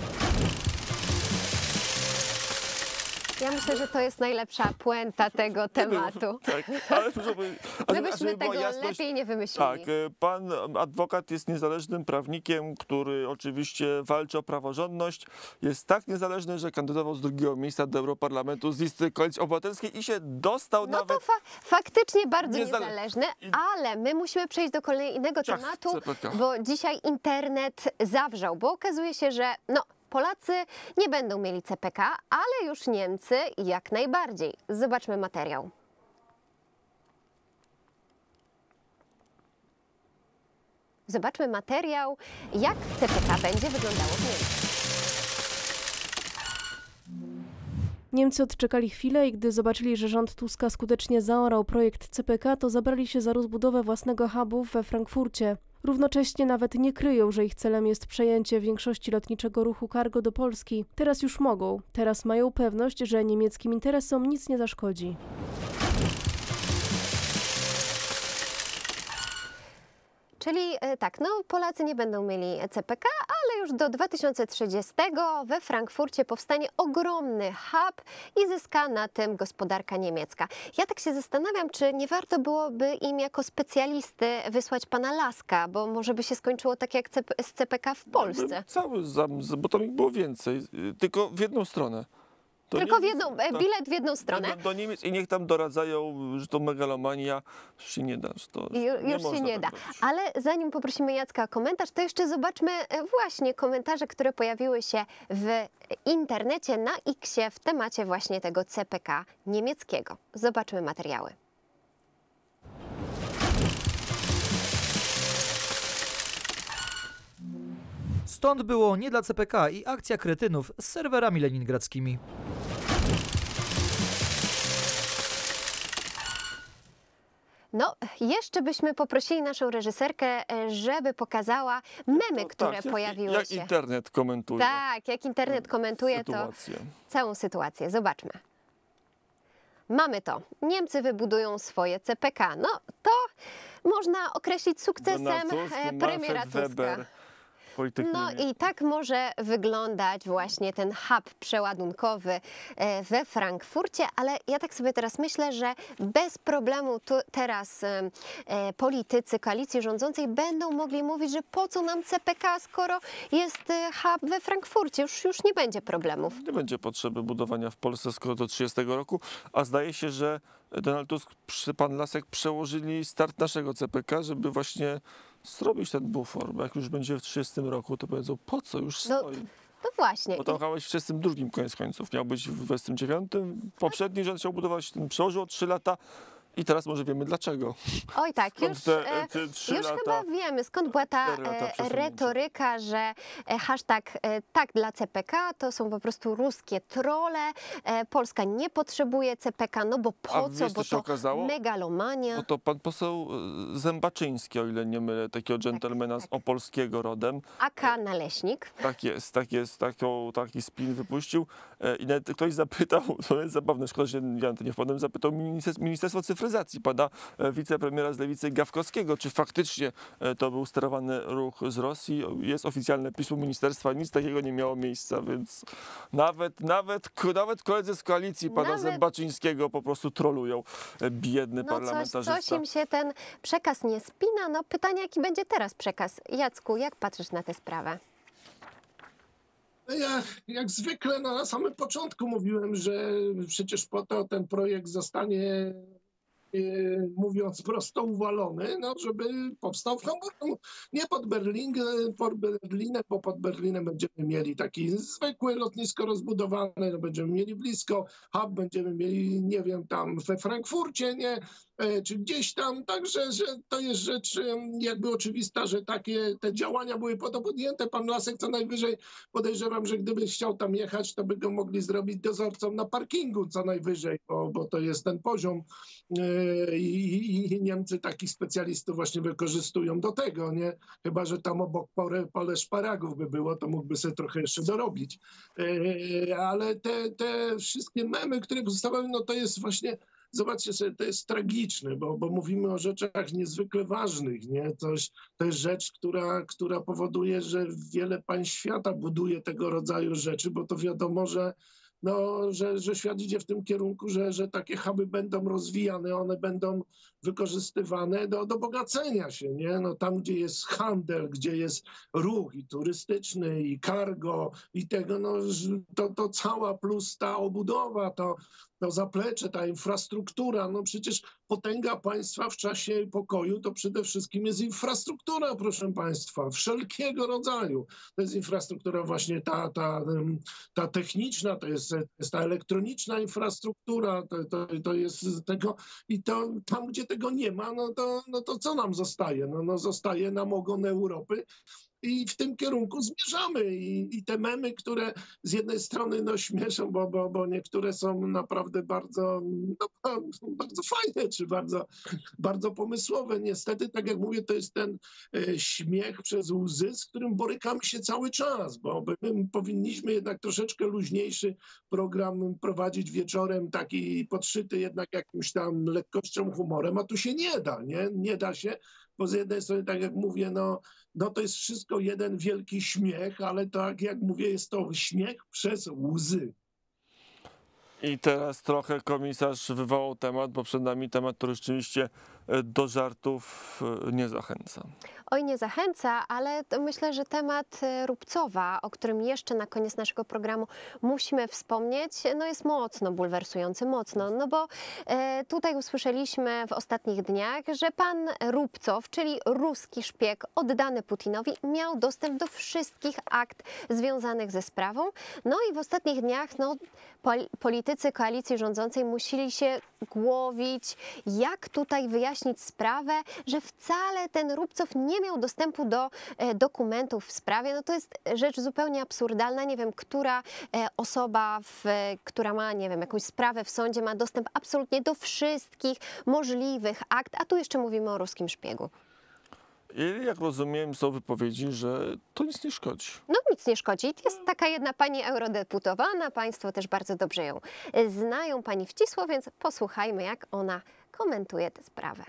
Ja myślę, że to jest najlepsza puenta tego tematu. Tak, ale Gdybyśmy tego jasność, lepiej nie wymyślili. Tak, pan adwokat jest niezależnym prawnikiem, który oczywiście walczy o praworządność. Jest tak niezależny, że kandydował z drugiego miejsca do Europarlamentu z listy Koalicji Obywatelskiej i się dostał no nawet... No to fa faktycznie bardzo niezale... niezależny, ale my musimy przejść do kolejnego Ciach, tematu, C P K. bo dzisiaj internet zawrzał, bo okazuje się, że no Polacy nie będą mieli C P K, ale już Niemcy jak najbardziej. Zobaczmy materiał. Zobaczmy materiał, jak C P K będzie wyglądało w Niemczech. Niemcy odczekali chwilę i gdy zobaczyli, że rząd Tuska skutecznie zaorał projekt C P K, to zabrali się za rozbudowę własnego hubu we Frankfurcie. Równocześnie nawet nie kryją, że ich celem jest przejęcie większości lotniczego ruchu cargo do Polski. Teraz już mogą. Teraz mają pewność, że niemieckim interesom nic nie zaszkodzi. Czyli tak, no Polacy nie będą mieli C P K, ale już do dwa tysiące trzydziestego we Frankfurcie powstanie ogromny hub i zyska na tym gospodarka niemiecka. Ja tak się zastanawiam, czy nie warto byłoby im jako specjalisty wysłać pana Laska, bo może by się skończyło tak jak z C P K w Polsce. Cały, bo tam ich było więcej, tylko w jedną stronę. To Tylko Niemiec, w jedną, to, bilet w jedną stronę. Do, do Niemiec i niech tam doradzają, że to megalomania, że się nie da. Że to Ju, nie już się nie da. Robić. Ale zanim poprosimy Jacka o komentarz, to jeszcze zobaczmy właśnie komentarze, które pojawiły się w internecie na X-ie w temacie właśnie tego C P K niemieckiego. Zobaczmy materiały. Stąd było nie dla C P K i akcja kretynów z serwerami leningradzkimi. No, jeszcze byśmy poprosili naszą reżyserkę, żeby pokazała memy, to, które tak, pojawiły jak, się. Jak internet komentuje. Tak, jak internet komentuje sytuację. to całą sytuację. Zobaczmy. Mamy to. Niemcy wybudują swoje C P K. No, to można określić sukcesem Tusk, premiera Manfred Tuska. Weber. Polityki No nie- i tak może wyglądać właśnie ten hub przeładunkowy e, we Frankfurcie, ale ja tak sobie teraz myślę, że bez problemu tu, teraz e, e, politycy koalicji rządzącej będą mogli mówić, że po co nam C P K, skoro jest e, hub we Frankfurcie, już, już nie będzie problemów. Nie będzie potrzeby budowania w Polsce skoro do trzydziestego roku, a zdaje się, że Donald Tusk, przy- pan Lasek przełożyli start naszego C P K, żeby właśnie zrobić ten bufor, bo jak już będzie w trzydziestym roku, to powiedzą, po co już No, stoi. No właśnie. Bo to chyba w trzydziestym drugim koniec końców, miał być w dwudziestym dziewiątym. Poprzedni rząd chciał budować, ten przełożył o trzy lata i teraz może wiemy dlaczego. Oj tak, Skąd już, te, e, te trzy już lata, chyba wiemy, skąd była ta cztery lata e, przesunięcia. retoryka, że e, hashtag e, tak dla C P K to są po prostu ruskie trolle. E, Polska nie potrzebuje C P K, no bo A po wiesz, co, co bo się to okazało? megalomania. No to pan poseł e, Zębaczyński, o ile nie mylę, takiego dżentelmena z opolskiego rodem. A K Naleśnik. Tak jest, tak jest, taką, taki spin wypuścił e, i nawet ktoś zapytał, to jest zabawne, szkoda, że ja na to nie wpadłem, zapytał Ministerstwo, Ministerstwo Cyfryzacji, pana e, wicepremiera z Lewicy Gawkowskiego, czy faktycznie e, to był sterowany ruch z Rosji. Jest oficjalne pismo ministerstwa, nic takiego nie miało miejsca, więc nawet, nawet, nawet koledzy z koalicji pana Nawet- Zębaczyńskiego po prostu trolują. E, biedny No coś, parlamentarzysta. coś im się ten przekaz nie spina. No pytanie, jaki będzie teraz przekaz? Jacku, jak patrzysz na tę sprawę? Ja jak zwykle no, na samym początku mówiłem, że przecież po to ten projekt zostanie, e, mówiąc prosto, uwalony, no, żeby powstał w Hamburgu. Nie pod Berlin, pod Berlinem, bo pod Berlinem będziemy mieli taki zwykłe lotnisko rozbudowane, no, będziemy mieli blisko, hub będziemy mieli, nie wiem, tam we Frankfurcie, nie? E, czy gdzieś tam, także że to jest rzecz em, jakby oczywista, że takie te działania były po to podjęte. Pan Lasek co najwyżej, podejrzewam, że gdyby chciał tam jechać, to by go mogli zrobić dozorcą na parkingu co najwyżej, bo, bo to jest ten poziom e, i, i Niemcy takich specjalistów właśnie wykorzystują do tego, nie? Chyba że tam obok pole, pole szparagów by było, to mógłby sobie trochę jeszcze dorobić. E, ale te, te wszystkie memy, które pozostawały, no to jest właśnie, zobaczcie sobie, to jest tragiczne, bo, bo mówimy o rzeczach niezwykle ważnych, nie? Coś, to jest rzecz, która, która powoduje, że wiele państw świata buduje tego rodzaju rzeczy, bo to wiadomo, że, no, że, że świat idzie w tym kierunku, że, że takie huby będą rozwijane, one będą wykorzystywane do, do bogacenia się, nie? No, tam, gdzie jest handel, gdzie jest ruch i turystyczny, i cargo, i tego, no, to, to cała plus ta obudowa, to, to zaplecze, ta infrastruktura, no przecież potęga państwa w czasie pokoju to przede wszystkim jest infrastruktura, proszę państwa, wszelkiego rodzaju. To jest infrastruktura właśnie ta, ta, ta techniczna, to jest, to jest ta elektroniczna infrastruktura, to, to, to jest tego i to tam, gdzie tego nie ma, no to, no to co nam zostaje? No, no zostaje nam ogon Europy. I w tym kierunku zmierzamy. I, I te memy, które z jednej strony no, śmieszą, bo, bo, bo niektóre są naprawdę bardzo, no, bardzo fajne, czy bardzo, bardzo pomysłowe. Niestety, tak jak mówię, to jest ten e, śmiech przez łzy, z którym borykamy się cały czas, bo my powinniśmy jednak troszeczkę luźniejszy program prowadzić wieczorem, taki podszyty jednak jakimś tam lekkością, humorem, a tu się nie da, nie? Nie da się, bo z jednej strony, tak jak mówię, no, no to jest wszystko jeden wielki śmiech, ale tak jak mówię, jest to śmiech przez łzy. I teraz trochę komisarz wywołał temat, bo przed nami temat, który rzeczywiście do żartów nie zachęca. Oj, nie zachęca, ale to myślę, że temat Rupcowa, o którym jeszcze na koniec naszego programu musimy wspomnieć, no jest mocno bulwersujący, mocno, no bo e, tutaj usłyszeliśmy w ostatnich dniach, że pan Rupcow, czyli ruski szpieg oddany Putinowi, miał dostęp do wszystkich akt związanych ze sprawą. No i w ostatnich dniach no, pol politycy koalicji rządzącej musieli się głowić, jak tutaj wyjaśnić sprawę, że wcale ten Rupcow nie miał dostępu do e, dokumentów w sprawie. No to jest rzecz zupełnie absurdalna. Nie wiem, która e, osoba, w, e, która ma, nie wiem, jakąś sprawę w sądzie, ma dostęp absolutnie do wszystkich możliwych akt, a tu jeszcze mówimy o ruskim szpiegu. I jak rozumiem, są wypowiedzi, że to nic nie szkodzi. No nic nie szkodzi. Jest taka jedna pani eurodeputowana, państwo też bardzo dobrze ją znają, pani Wcisło, więc posłuchajmy, jak ona komentuje tę sprawę.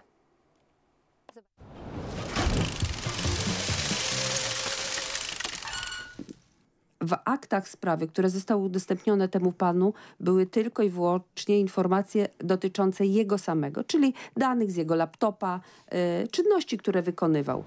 w aktach sprawy, które zostały udostępnione temu panu, były tylko i wyłącznie informacje dotyczące jego samego, czyli danych z jego laptopa, y, czynności, które wykonywał.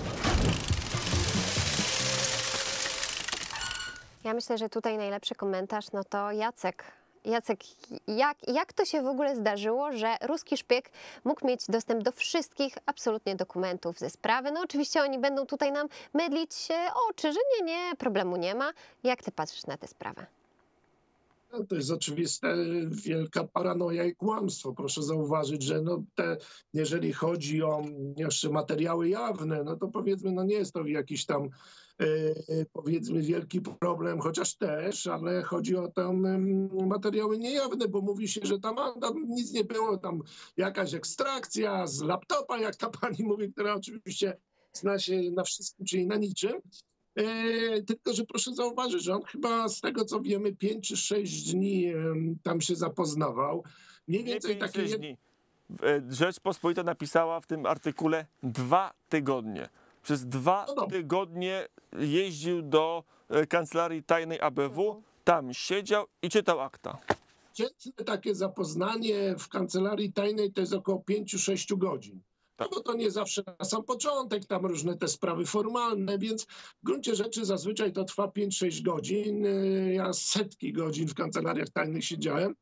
Ja myślę, że tutaj najlepszy komentarz no to Jacek. Jacek, jak, jak to się w ogóle zdarzyło, że ruski szpieg mógł mieć dostęp do wszystkich absolutnie dokumentów ze sprawy? No oczywiście oni będą tutaj nam mydlić oczy, że nie, nie, problemu nie ma. Jak ty patrzysz na tę sprawę? No, to jest oczywiste wielka paranoja i kłamstwo. Proszę zauważyć, że no te, jeżeli chodzi o jeszcze materiały jawne, no to powiedzmy, no nie jest to jakiś tam e, powiedzmy wielki problem, chociaż też, ale chodzi o tam um, materiały niejawne, bo mówi się, że tam, a, tam nic nie było, tam jakaś ekstrakcja z laptopa, jak ta pani mówi, która oczywiście zna się na wszystkim, czyli na niczym. E, tylko, że proszę zauważyć, że on chyba z tego, co wiemy, pięć czy sześć dni e, tam się zapoznawał. Mniej więcej Nie takie... dni. Rzeczpospolita napisała w tym artykule dwa tygodnie. Przez dwa no tygodnie jeździł do kancelarii tajnej A B W, tam siedział i czytał akta. Przeciętne takie zapoznanie w kancelarii tajnej to jest około pięć do sześciu godzin. No bo to nie zawsze na sam początek, tam różne te sprawy formalne, więc w gruncie rzeczy zazwyczaj to trwa pięć sześć godzin. Ja setki godzin w kancelariach tajnych siedziałem,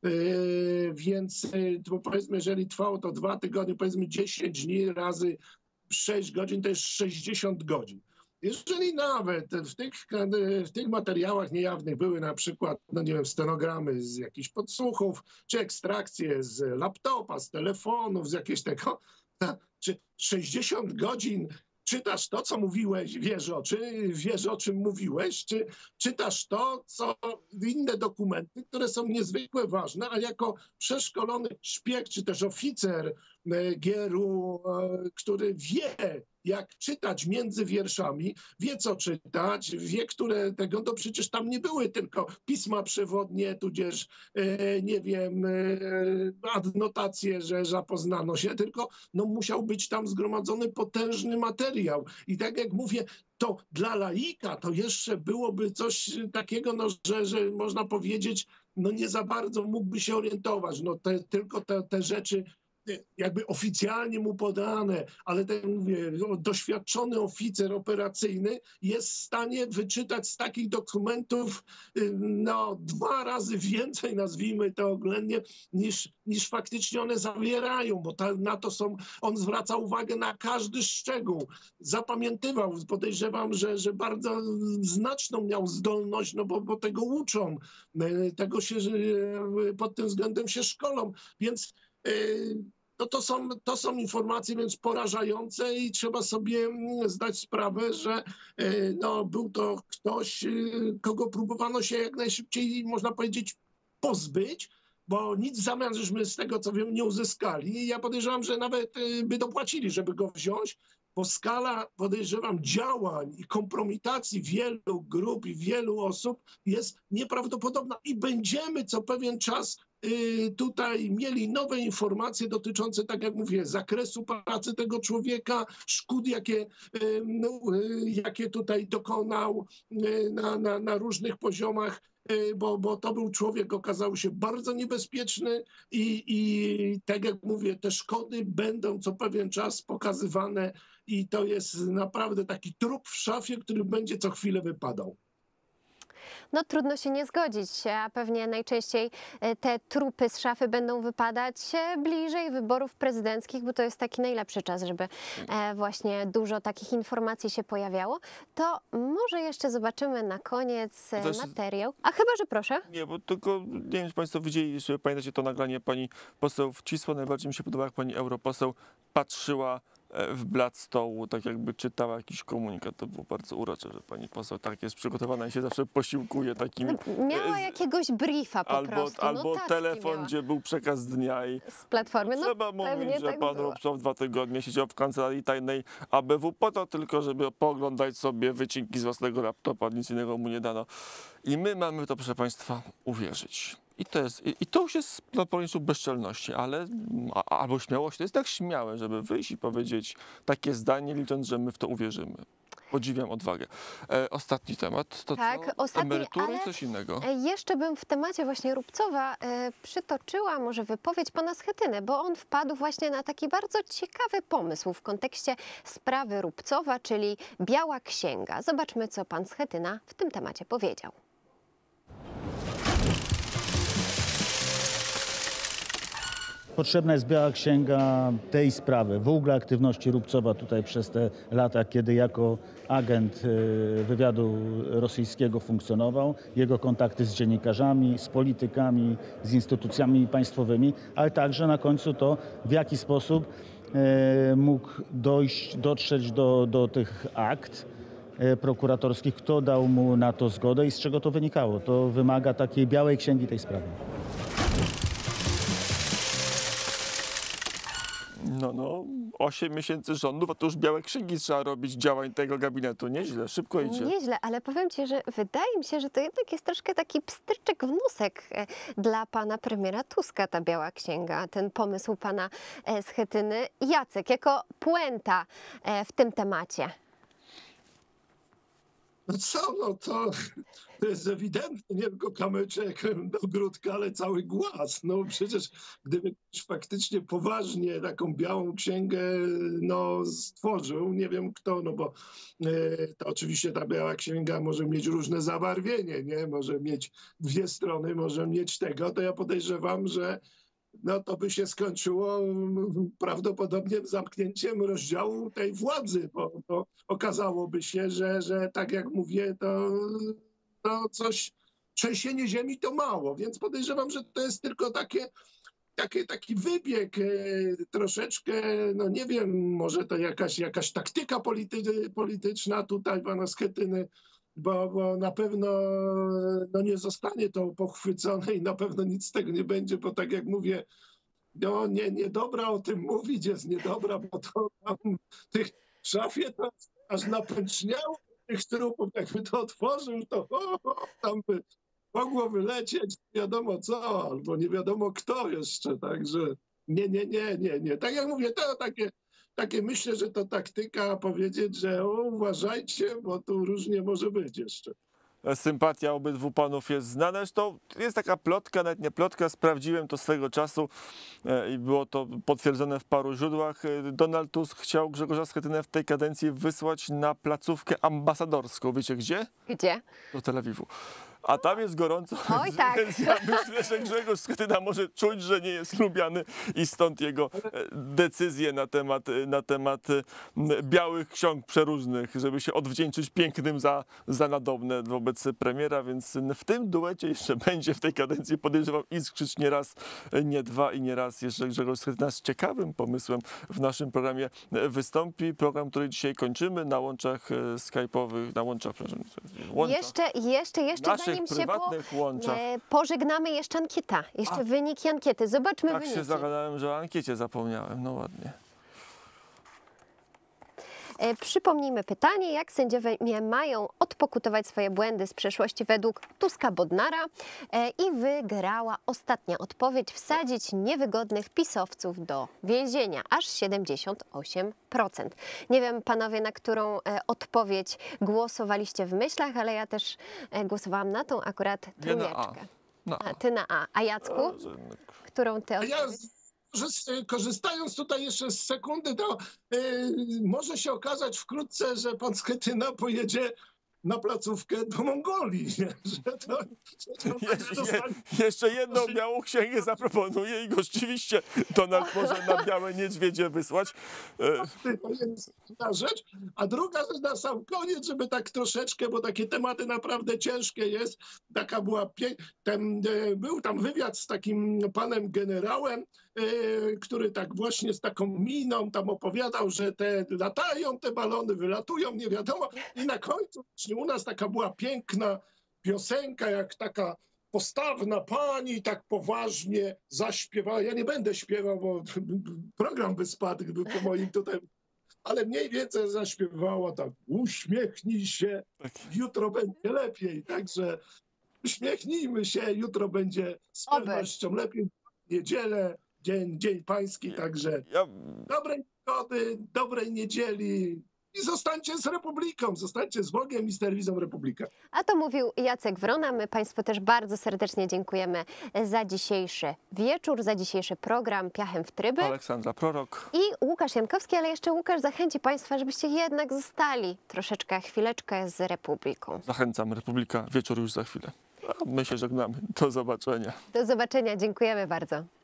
więc bo powiedzmy, jeżeli trwało to dwa tygodnie, powiedzmy dziesięć dni razy sześć godzin, to jest sześćdziesiąt godzin. Jeżeli nawet w tych, w tych materiałach niejawnych były na przykład, no nie wiem, stenogramy z jakichś podsłuchów, czy ekstrakcje z laptopa, z telefonów, z jakiegoś tego, czy sześćdziesiąt godzin czytasz to, co mówiłeś, wiesz o czym, wiesz o czym mówiłeś, czy czytasz to, co inne dokumenty, które są niezwykle ważne, a jako przeszkolony szpieg, czy też oficer G R U, który wie, jak czytać między wierszami, wie co czytać, wie, które tego, to przecież tam nie były tylko pisma przewodnie, tudzież e, nie wiem, e, adnotacje, że zapoznano się, tylko no, musiał być tam zgromadzony potężny materiał. I tak jak mówię, to dla laika to jeszcze byłoby coś takiego, no, że, że można powiedzieć, no nie za bardzo mógłby się orientować, no te, tylko te, te rzeczy jakby oficjalnie mu podane, ale tak mówię, doświadczony oficer operacyjny jest w stanie wyczytać z takich dokumentów no, dwa razy więcej, nazwijmy to oględnie, niż, niż faktycznie one zawierają, bo ta, na to są, on zwraca uwagę na każdy szczegół. Zapamiętywał, podejrzewam, że, że bardzo znaczną miał zdolność, no bo, bo tego uczą, tego się pod tym względem się szkolą, więc no to są, to są informacje więc porażające i trzeba sobie zdać sprawę, że no, był to ktoś, kogo próbowano się jak najszybciej, można powiedzieć, pozbyć, bo nic w zamian żeśmy z tego, co wiem, nie uzyskali. Ja podejrzewam, że nawet by dopłacili, żeby go wziąć, bo skala, podejrzewam, działań i kompromitacji wielu grup i wielu osób jest nieprawdopodobna i będziemy co pewien czas y, tutaj mieli nowe informacje dotyczące, tak jak mówię, zakresu pracy tego człowieka, szkód, jakie, y, no, y, jakie tutaj dokonał y, na, na, na różnych poziomach. Bo, bo to był człowiek, okazał się bardzo niebezpieczny i, i tak jak mówię, te szkody będą co pewien czas pokazywane i to jest naprawdę taki trup w szafie, który będzie co chwilę wypadał. No trudno się nie zgodzić, a pewnie najczęściej te trupy z szafy będą wypadać bliżej wyborów prezydenckich, bo to jest taki najlepszy czas, żeby właśnie dużo takich informacji się pojawiało. To może jeszcze zobaczymy na koniec jest... materiał. A chyba, że proszę. Nie, bo tylko nie wiem, czy Państwo widzieli, czy pamiętacie to nagranie pani poseł Wcisło. Najbardziej mi się podoba, jak pani europoseł patrzyła w blat stołu, tak jakby czytała jakiś komunikat. To było bardzo urocze, że pani poseł tak jest przygotowana i się zawsze posiłkuje takimi... No, miała jakiegoś briefa po albo, prostu. Albo no, telefon, miała. gdzie był przekaz dnia i... Z Platformy. No, trzeba mówić, że tak pan Robsow dwa tygodnie siedział w kancelarii tajnej A B W po to tylko, żeby pooglądać sobie wycinki z własnego laptopa, nic innego mu nie dano. I my mamy to, proszę Państwa, uwierzyć. I to, jest, i, I to już jest na pograniczu bezczelności, ale a, albo śmiałości. To jest tak śmiałe, żeby wyjść i powiedzieć takie zdanie, licząc, że my w to uwierzymy. Podziwiam odwagę. E, ostatni temat to Tak, co? ostatni, Emerytury, ale coś innego. e, Jeszcze bym w temacie właśnie Rubcowa e, przytoczyła może wypowiedź pana Schetyny, bo on wpadł właśnie na taki bardzo ciekawy pomysł w kontekście sprawy Rubcowa, czyli Biała Księga. Zobaczmy, co pan Schetyna w tym temacie powiedział. Potrzebna jest biała księga tej sprawy, w ogóle aktywności Rubcowa tutaj przez te lata, kiedy jako agent wywiadu rosyjskiego funkcjonował, jego kontakty z dziennikarzami, z politykami, z instytucjami państwowymi, ale także na końcu to, w jaki sposób mógł dojść, dotrzeć do, do tych akt prokuratorskich, kto dał mu na to zgodę i z czego to wynikało. To wymaga takiej białej księgi tej sprawy. No, no, osiem miesięcy rządów, a to już białe księgi trzeba robić działań tego gabinetu. Nieźle, szybko idzie. Nieźle, ale powiem ci, że wydaje mi się, że to jednak jest troszkę taki pstryczek w nosek e, dla pana premiera Tuska, ta Biała Księga, ten pomysł pana e, Schetyny. Jacek, jako puenta e, w tym temacie. No co, no to, to jest ewidentnie, nie tylko kamyczek do ogródka, ale cały głaz. No przecież gdyby ktoś faktycznie poważnie taką białą księgę no, stworzył, nie wiem kto, no bo e, to oczywiście ta biała księga może mieć różne zabarwienie, nie? Może mieć dwie strony, może mieć tego, to ja podejrzewam, że no to by się skończyło prawdopodobnie zamknięciem rozdziału tej władzy, bo, bo okazałoby się, że, że tak jak mówię, to, to coś, trzęsienie ziemi to mało, więc podejrzewam, że to jest tylko takie, takie, taki wybieg e, troszeczkę, no nie wiem, może to jakaś, jakaś taktyka polity, polityczna tutaj pana Schetyny, Bo, bo na pewno no nie zostanie to pochwycone i na pewno nic z tego nie będzie, bo tak jak mówię, no nie, niedobra o tym mówić, jest niedobra, bo to tam tych w szafie to aż napęczniało tych trupów, jakby to otworzył, to o, o, tam by mogło wylecieć nie wiadomo co, albo nie wiadomo kto jeszcze, także nie, nie, nie, nie, nie. Tak jak mówię, to takie Takie myślę, że to taktyka powiedzieć, że o, uważajcie, bo tu różnie może być jeszcze. Sympatia obydwu panów jest znana. Zresztą jest taka plotka, nawet nie plotka, sprawdziłem to swego czasu e, i było to potwierdzone w paru źródłach. Donald Tusk chciał Grzegorza Schetynę w tej kadencji wysłać na placówkę ambasadorską. Wiecie gdzie? Gdzie? Do Tel Awiwu. A tam jest gorąco, Oj, tak. więc ja myślę, że Grzegorz Schetyna może czuć, że nie jest lubiany i stąd jego decyzje na temat, na temat białych ksiąg przeróżnych, żeby się odwdzięczyć pięknym za, za nadobne wobec premiera, więc w tym duecie jeszcze będzie w tej kadencji, podejrzewam, iskrzyć nie raz, nie dwa i nie raz. Jeszcze Grzegorz Schetyna z ciekawym pomysłem w naszym programie wystąpi. Program, który dzisiaj kończymy na łączach skype'owych, na łączach, przepraszam, łączach. Jeszcze, jeszcze, jeszcze Naszych zanim się po, łączach. e, pożegnamy, jeszcze ankieta, jeszcze A, wyniki ankiety. Zobaczmy tak wyniki. Tak się zagadałem, że o ankiecie zapomniałem, no ładnie. E, przypomnijmy pytanie, jak sędziowie mają odpokutować swoje błędy z przeszłości według Tuska-Bodnara e, i wygrała ostatnia odpowiedź: wsadzić niewygodnych pisowców do więzienia, aż siedemdziesiąt osiem procent. Nie wiem, panowie, na którą e, odpowiedź głosowaliście w myślach, ale ja też e, głosowałam na tą akurat trójeczkę. Na A. A, ty na A. A Jacku? Którą ty odpowiedź? Korzystając tutaj jeszcze z sekundy, to yy, może się okazać wkrótce, że pan Schetyna pojedzie na placówkę do Mongolii. Nie? Że to, że to Je, dostanie... je, jeszcze jedną białą księgę zaproponuję i go rzeczywiście Donald może na białe niedźwiedzie wysłać. To jest jedna rzecz. A druga rzecz na sam koniec, żeby tak troszeczkę, bo takie tematy naprawdę ciężkie jest. Taka była pie... Ten, był tam wywiad z takim panem generałem, który tak właśnie z taką miną tam opowiadał, że te latają te balony, wylatują, nie wiadomo. I na końcu u nas taka była piękna piosenka, jak taka postawna pani tak poważnie zaśpiewała. Ja nie będę śpiewał, bo program by spadł, gdyby po moim tutaj... Ale mniej więcej zaśpiewała tak: uśmiechnij się, jutro będzie lepiej. Także uśmiechnijmy się, jutro będzie z pewnością lepiej. Niedzielę, dzień, dzień pański, także dobrej wigody, dobrej niedzieli i zostańcie z Republiką, zostańcie z Bogiem i z telewizją Republika. A to mówił Jacek Wrona. My Państwu też bardzo serdecznie dziękujemy za dzisiejszy wieczór, za dzisiejszy program Piachem w Tryby. Aleksandra Prorok. I Łukasz Jankowski, ale jeszcze Łukasz zachęci Państwa, żebyście jednak zostali troszeczkę, chwileczkę z Republiką. Zachęcam, Republika, wieczór już za chwilę. A my się żegnamy. Do zobaczenia. Do zobaczenia, dziękujemy bardzo.